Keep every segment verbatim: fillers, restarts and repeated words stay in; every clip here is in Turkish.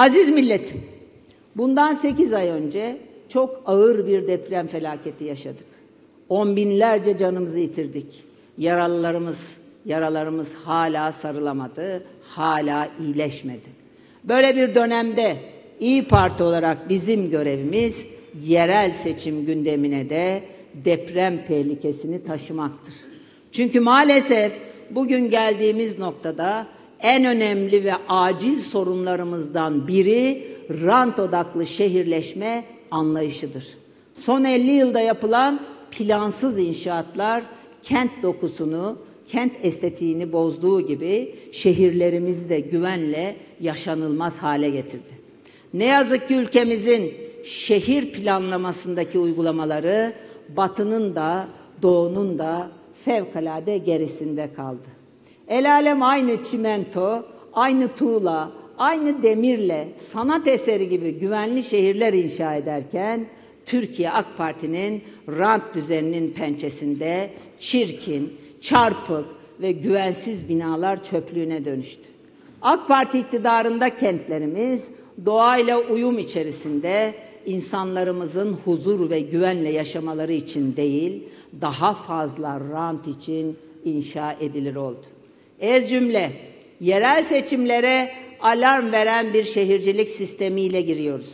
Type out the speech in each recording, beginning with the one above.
Aziz milletim, bundan sekiz ay önce çok ağır bir deprem felaketi yaşadık. On binlerce canımızı yitirdik. Yaralılarımız, yaralarımız hala sarılamadı, hala iyileşmedi. Böyle bir dönemde İYİ Parti olarak bizim görevimiz yerel seçim gündemine de deprem tehlikesini taşımaktır. Çünkü maalesef bugün geldiğimiz noktada en önemli ve acil sorunlarımızdan biri rant odaklı şehirleşme anlayışıdır. Son elli yılda yapılan plansız inşaatlar kent dokusunu, kent estetiğini bozduğu gibi şehirlerimizi de güvenle yaşanılmaz hale getirdi. Ne yazık ki ülkemizin şehir planlamasındaki uygulamaları Batı'nın da Doğu'nun da fevkalade gerisinde kaldı. El alem aynı çimento, aynı tuğla, aynı demirle sanat eseri gibi güvenli şehirler inşa ederken Türkiye AK Parti'nin rant düzeninin pençesinde çirkin, çarpık ve güvensiz binalar çöplüğüne dönüştü. AK Parti iktidarında kentlerimiz doğayla uyum içerisinde insanlarımızın huzur ve güvenle yaşamaları için değil, daha fazla rant için inşa edilir oldu. Ez cümle, yerel seçimlere alarm veren bir şehircilik sistemiyle giriyoruz.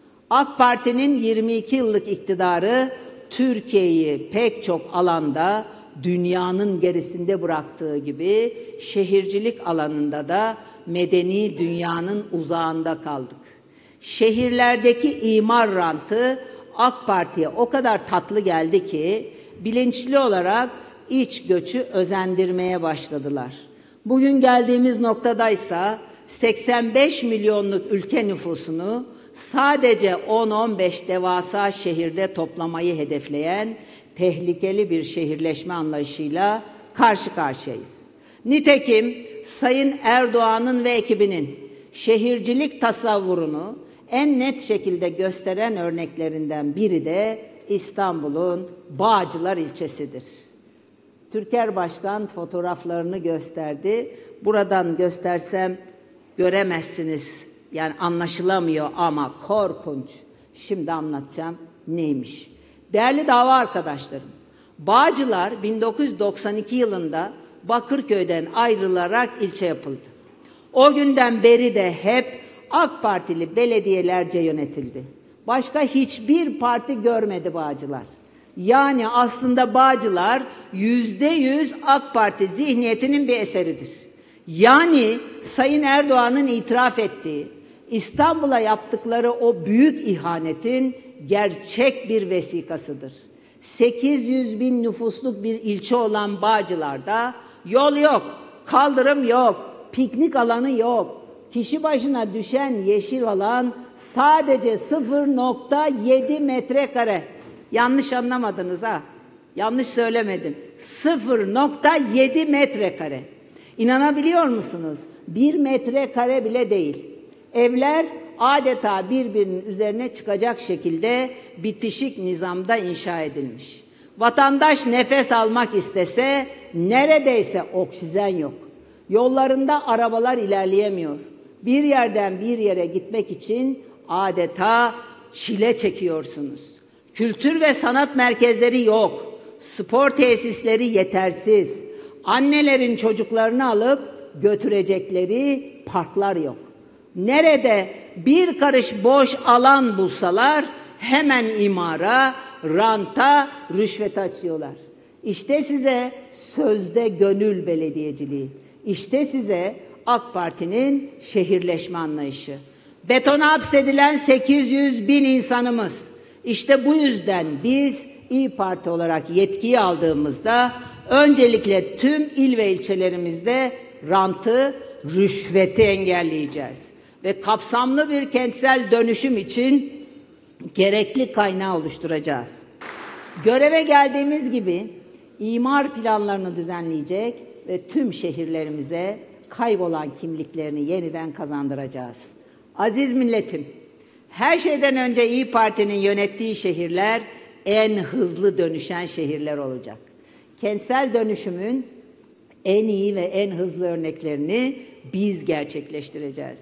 AK Parti'nin yirmi iki yıllık iktidarı Türkiye'yi pek çok alanda dünyanın gerisinde bıraktığı gibi şehircilik alanında da medeni dünyanın uzağında kaldık. Şehirlerdeki imar rantı AK Parti'ye o kadar tatlı geldi ki bilinçli olarak iç göçü özendirmeye başladılar. Bugün geldiğimiz noktadaysa seksen beş milyonluk ülke nüfusunu sadece on on beş devasa şehirde toplamayı hedefleyen tehlikeli bir şehirleşme anlayışıyla karşı karşıyayız. Nitekim Sayın Erdoğan'ın ve ekibinin şehircilik tasavvurunu en net şekilde gösteren örneklerinden biri de İstanbul'un Bağcılar ilçesidir. Türker Başkan fotoğraflarını gösterdi. Buradan göstersem göremezsiniz. Yani anlaşılamıyor ama korkunç. Şimdi anlatacağım neymiş. Değerli dava arkadaşlarım, Bağcılar bin dokuz yüz doksan iki yılında Bakırköy'den ayrılarak ilçe yapıldı. O günden beri de hep AK Partili belediyelerce yönetildi. Başka hiçbir parti görmedi Bağcılar. Yani aslında Bağcılar yüzde yüz AK Parti zihniyetinin bir eseridir. Yani Sayın Erdoğan'ın itiraf ettiği İstanbul'a yaptıkları o büyük ihanetin gerçek bir vesikasıdır. sekiz yüz bin nüfusluk bir ilçe olan Bağcılar'da yol yok, kaldırım yok, piknik alanı yok. Kişi başına düşen yeşil alan sadece sıfır nokta yedi metrekare. Yanlış anlamadınız ha. Yanlış söylemedim. sıfır nokta yedi metrekare. İnanabiliyor musunuz? Bir metrekare bile değil. Evler adeta birbirinin üzerine çıkacak şekilde bitişik nizamda inşa edilmiş. Vatandaş nefes almak istese neredeyse oksijen yok. Yollarında arabalar ilerleyemiyor. Bir yerden bir yere gitmek için adeta çile çekiyorsunuz. Kültür ve sanat merkezleri yok. Spor tesisleri yetersiz. Annelerin çocuklarını alıp götürecekleri parklar yok. Nerede bir karış boş alan bulsalar hemen imara, ranta, rüşvete açıyorlar. İşte size sözde gönül belediyeciliği. İşte size AK Parti'nin şehirleşme anlayışı. Betona hapsedilen sekiz yüz bin insanımız. İşte bu yüzden biz İYİ Parti olarak yetkiyi aldığımızda öncelikle tüm il ve ilçelerimizde rantı, rüşveti engelleyeceğiz. Ve kapsamlı bir kentsel dönüşüm için gerekli kaynağı oluşturacağız. Göreve geldiğimiz gibi imar planlarını düzenleyecek ve tüm şehirlerimize kaybolan kimliklerini yeniden kazandıracağız. Aziz milletim, her şeyden önce İYİ Parti'nin yönettiği şehirler en hızlı dönüşen şehirler olacak. Kentsel dönüşümün en iyi ve en hızlı örneklerini biz gerçekleştireceğiz.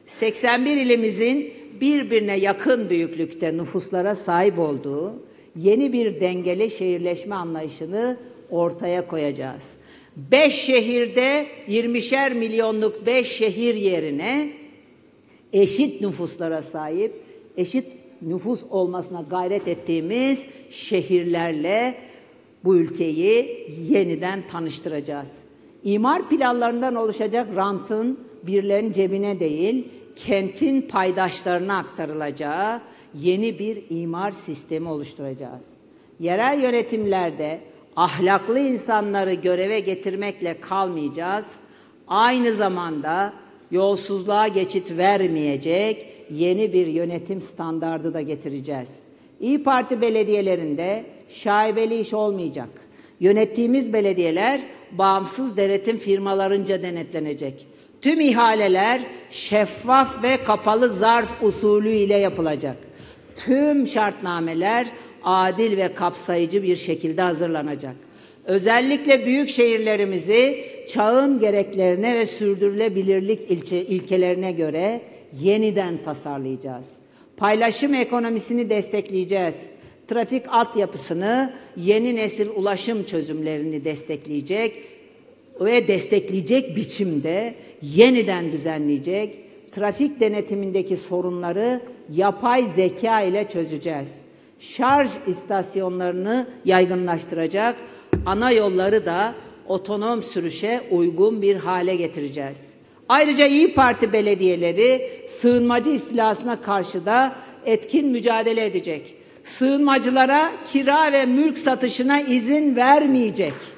seksen bir ilimizin birbirine yakın büyüklükte nüfuslara sahip olduğu yeni bir dengeli şehirleşme anlayışını ortaya koyacağız. Beş şehirde yirmişer milyonluk beş şehir yerine eşit nüfuslara sahip, eşit nüfus olmasına gayret ettiğimiz şehirlerle bu ülkeyi yeniden tanıştıracağız. İmar planlarından oluşacak rantın birilerinin cebine değil, kentin paydaşlarına aktarılacağı yeni bir imar sistemi oluşturacağız. Yerel yönetimlerde ahlaklı insanları göreve getirmekle kalmayacağız. Aynı zamanda yolsuzluğa geçit vermeyecek yeni bir yönetim standardı da getireceğiz. İYİ Parti belediyelerinde şaibeli iş olmayacak. Yönettiğimiz belediyeler bağımsız denetim firmalarınca denetlenecek. Tüm ihaleler şeffaf ve kapalı zarf usulü ile yapılacak. Tüm şartnameler adil ve kapsayıcı bir şekilde hazırlanacak. Özellikle büyük şehirlerimizi çağın gereklerine ve sürdürülebilirlik ilke, ilkelerine göre yeniden tasarlayacağız. Paylaşım ekonomisini destekleyeceğiz. Trafik altyapısını, yeni nesil ulaşım çözümlerini destekleyecek ve destekleyecek biçimde yeniden düzenleyecek. Trafik denetimindeki sorunları yapay zeka ile çözeceğiz. Şarj istasyonlarını yaygınlaştıracak, ana yolları da otonom sürüşe uygun bir hale getireceğiz. Ayrıca İYİ Parti belediyeleri sığınmacı istilasına karşı da etkin mücadele edecek. Sığınmacılara kira ve mülk satışına izin vermeyecek.